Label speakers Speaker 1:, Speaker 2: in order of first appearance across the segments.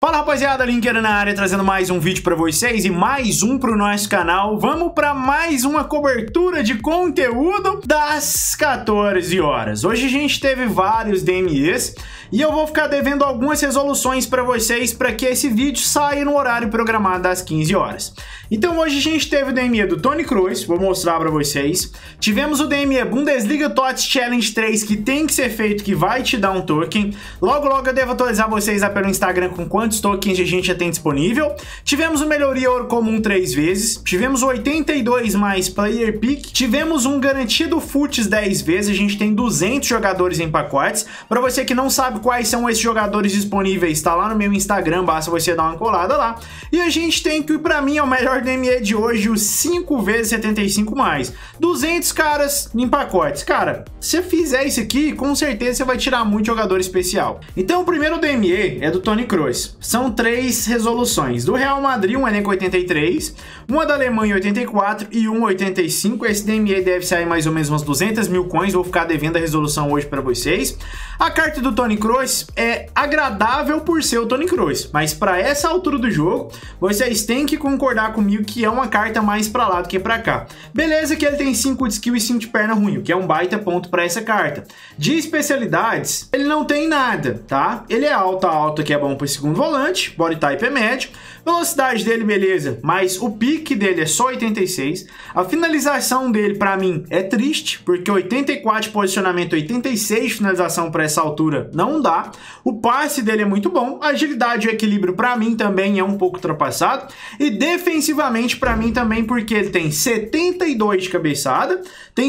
Speaker 1: Fala rapaziada, Linker na área, trazendo mais um vídeo pra vocês e mais um pro nosso canal. Vamos pra mais uma cobertura de conteúdo das 14 horas. Hoje a gente teve vários DMEs e eu vou ficar devendo algumas resoluções pra vocês para que esse vídeo saia no horário programado das 15 horas. Então hoje a gente teve o DME do Toni Kroos, vou mostrar pra vocês. Tivemos o DME Bundesliga TOTS Challenge 3, que tem que ser feito, que vai te dar um token. Logo eu devo atualizar vocês lá pelo Instagram com quantos tokens a gente já tem disponível. Tivemos o melhoria ouro comum 3 vezes. Tivemos o 82 mais player pick. Tivemos um garantido futs 10 vezes. A gente tem 200 jogadores em pacotes. Para você que não sabe quais são esses jogadores disponíveis, tá lá no meu Instagram, basta você dar uma colada lá. E a gente tem que, pra mim, é o melhor DME de hoje, o 5 vezes 75 mais. 200 caras em pacotes. Cara, se você fizer isso aqui, com certeza você vai tirar muito jogador especial. Então o primeiro DME é do Toni Kroos. São 3 resoluções. Do Real Madrid, um elenco 83, uma da Alemanha 84 e um 85. Esse DME deve sair mais ou menos umas 200 mil coins. Vou ficar devendo a resolução hoje para vocês. A carta do Toni Kroos é agradável por ser o Toni Kroos, mas para essa altura do jogo, vocês têm que concordar comigo que é uma carta mais para lá do que para cá. Beleza que ele tem 5 de skill e 5 de perna ruim, o que é um baita ponto para essa carta. De especialidades, ele não tem nada, tá? Ele é alta, que é bom para segundo volante, body type é médio, velocidade dele, beleza, mas o pique dele é só 86. A finalização dele, para mim, é triste, porque 84 de posicionamento, 86 de finalização para essa altura não dá. O passe dele é muito bom, a agilidade e o equilíbrio, para mim, também é um pouco ultrapassado. E defensivamente, para mim, também, porque ele tem 72 de cabeçada, tem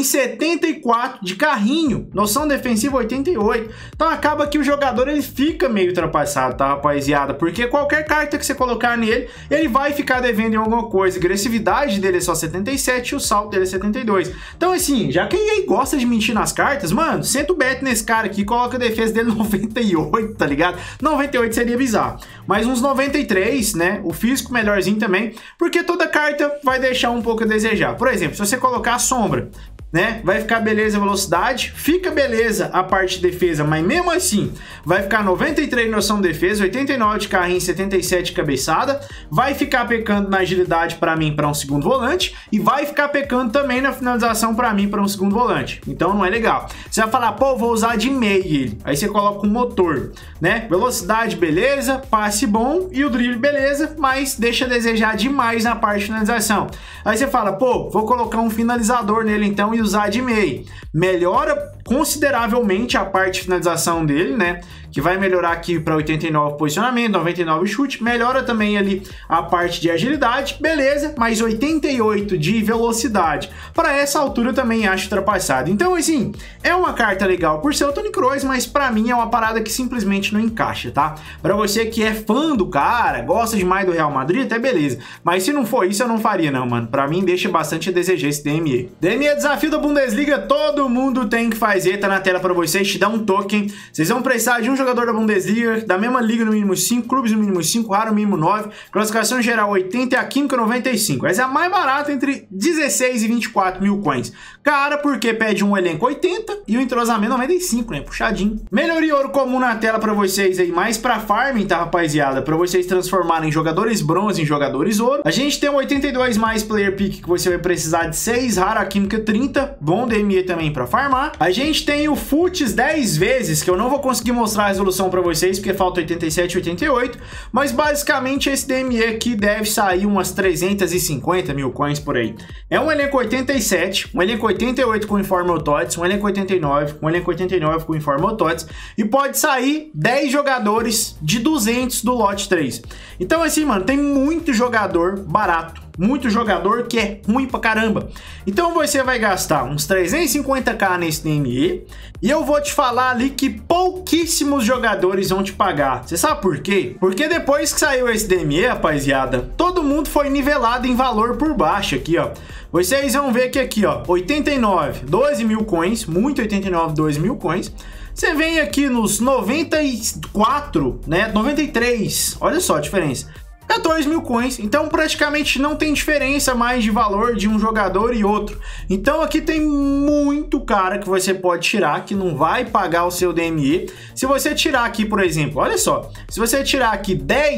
Speaker 1: 74 de carrinho, noção defensiva 88. Então acaba que o jogador ele fica meio ultrapassado, tá, rapaziada? Porque qualquer carta que você colocar nele, ele vai ficar devendo em alguma coisa. A agressividade dele é só 77 e o salto dele é 72. Então assim, já que ele gosta de mentir nas cartas, mano, senta o bet nesse cara aqui, coloca a defesa dele 98, tá ligado? 98 seria bizarro, mas uns 93, né? O físico melhorzinho também, porque toda carta vai deixar um pouco a desejar. Por exemplo, se você colocar a sombra, né, vai ficar beleza a velocidade, fica beleza a parte de defesa, mas mesmo assim vai ficar 93 noção de defesa, 89 de carrinho, 77 de cabeçada, vai ficar pecando na agilidade para mim para um segundo volante e vai ficar pecando também na finalização para mim para um segundo volante. Então não é legal. Você vai falar, pô, vou usar de meio ele. Aí você coloca um motor, né? Velocidade beleza, passe bom e o drible beleza, mas deixa a desejar demais na parte de finalização. Aí você fala, pô, vou colocar um finalizador nele então e usar de meio. Melhora consideravelmente a parte de finalização dele, né? Que vai melhorar aqui para 89 posicionamento, 99 chute, melhora também ali a parte de agilidade, beleza, mas 88 de velocidade. Para essa altura eu também acho ultrapassado. Então assim, é uma carta legal por ser o Toni Kroos, mas para mim é uma parada que simplesmente não encaixa, tá? Para você que é fã do cara, gosta demais do Real Madrid, até beleza. Mas se não for isso, eu não faria não, mano. Para mim deixa bastante a desejar esse DME. DME desafio da Bundesliga, todo mundo tem que fazer, tá na tela para vocês, te dá um token. Vocês vão precisar de um jogador da Bundesliga, da mesma liga no mínimo 5, clubes no mínimo 5, raro no mínimo 9, classificação geral 80 e a química 95. Essa é a mais barata entre 16 e 24 mil coins. Cara, porque pede um elenco 80 e o entrosamento 95, né? Puxadinho. Melhoria ouro comum na tela pra vocês aí, mais pra farming, tá, rapaziada? Pra vocês transformarem jogadores bronze em jogadores ouro. A gente tem um 82 mais player pick, que você vai precisar de 6, raro a química 30, bom DME também pra farmar. A gente tem o futs 10 vezes, que eu não vou conseguir mostrar a resolução pra vocês, porque falta 87 e 88, mas basicamente esse DME aqui deve sair umas 350 mil coins por aí. É um elenco 87, um elenco 88 com Informal TOTS, um elenco 89, um elenco 89 com Informal TOTS, e pode sair 10 jogadores de 200 do lote 3. Então assim, mano, tem muito jogador barato, muito jogador que é ruim pra caramba. Então você vai gastar uns 350k nesse DME e eu vou te falar ali que pouquíssimos jogadores vão te pagar. Você sabe por quê? Porque depois que saiu esse DME, rapaziada, todo mundo foi nivelado em valor por baixo aqui, ó. Vocês vão ver que aqui, ó, 89, 12 mil coins, muito 89, 12 mil coins. Você vem aqui nos 94, né, 93, olha só a diferença. 14 mil coins, então praticamente não tem diferença mais de valor de um jogador e outro. Então aqui tem muito cara que você pode tirar, que não vai pagar o seu DME. Se você tirar aqui, por exemplo, olha só, se você tirar aqui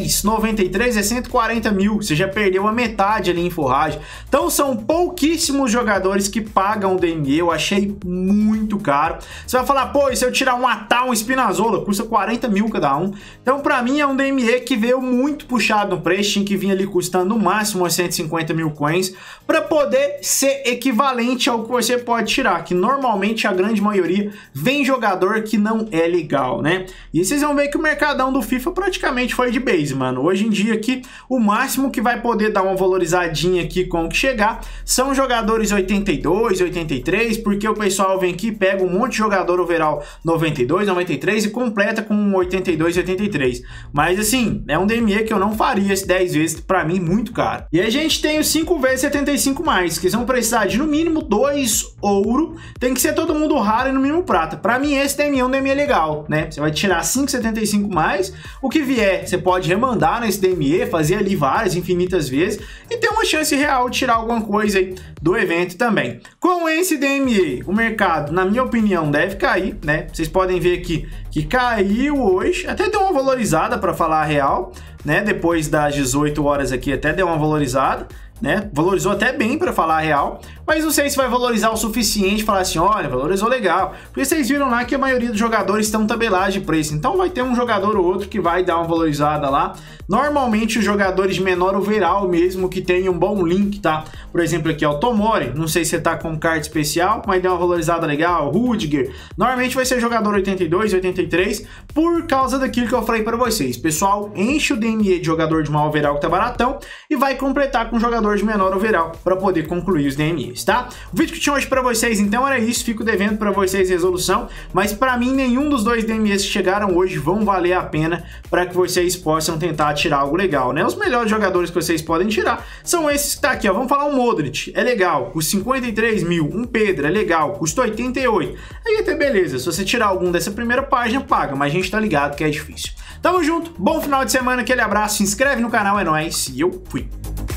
Speaker 1: 10,93 é 140 mil, você já perdeu a metade ali em forragem. Então são pouquíssimos jogadores que pagam o DME, eu achei muito caro. Você vai falar, pô, e se eu tirar um Atal, um Spinazzola, custa 40 mil cada um. Então pra mim é um DME que veio muito puxado no preço, tinha que vir ali custando no máximo 150 mil coins para poder ser equivalente ao que você pode tirar, que normalmente a grande maioria vem jogador que não é legal, né? E vocês vão ver que o mercadão do FIFA praticamente foi de base, mano. Hoje em dia aqui, o máximo que vai poder dar uma valorizadinha aqui com o que chegar são jogadores 82, 83, porque o pessoal vem aqui, pega um monte de jogador overall 92, 93 e completa com 82, 83. Mas assim, é um DME que eu não faria esse 10 vezes, pra mim, muito caro. E a gente tem os 5 vezes 75 mais, que vão precisar de no mínimo 2 ouro, tem que ser todo mundo raro e no mínimo prata. Pra mim, esse DME é um DME legal, né? Você vai tirar 5,75 mais, o que vier, você pode remandar nesse DME, fazer ali várias, infinitas vezes, e ter uma chance real de tirar alguma coisa aí do evento também. Com esse DME, o mercado, na minha opinião, deve cair, né? Vocês podem ver aqui que caiu hoje, até deu uma valorizada para falar a real, né? Depois das 18 horas aqui até deu uma valorizada, né? Valorizou até bem para falar a real, mas não sei se vai valorizar o suficiente, falar assim, olha, valorizou legal, porque vocês viram lá que a maioria dos jogadores estão tabelados de preço, então vai ter um jogador ou outro que vai dar uma valorizada lá. Normalmente os jogadores de menor overall mesmo, que tem um bom link, tá? Por exemplo aqui, ó, o Tomori, não sei se você tá com carta especial, mas deu uma valorizada legal, Rudiger, normalmente vai ser jogador 82, 83, por causa daquilo que eu falei para vocês. Pessoal, enche o DME de jogador de maior overall que tá baratão e vai completar com jogador de menor overall para poder concluir os DMEs, tá? O vídeo que tinha hoje para vocês então era isso, fico devendo para vocês resolução, mas para mim nenhum dos dois DMEs que chegaram hoje vão valer a pena para que vocês possam tentar tirar algo legal, né? Os melhores jogadores que vocês podem tirar são esses que tá aqui, ó. Vamos falar um Modric, é legal, custa 53 mil, um Pedro, é legal, custa 88, aí até beleza, se você tirar algum dessa primeira página, paga, mas a gente tá ligado que é difícil. Tamo junto, bom final de semana, aquele abraço, se inscreve no canal, é nóis, e eu fui!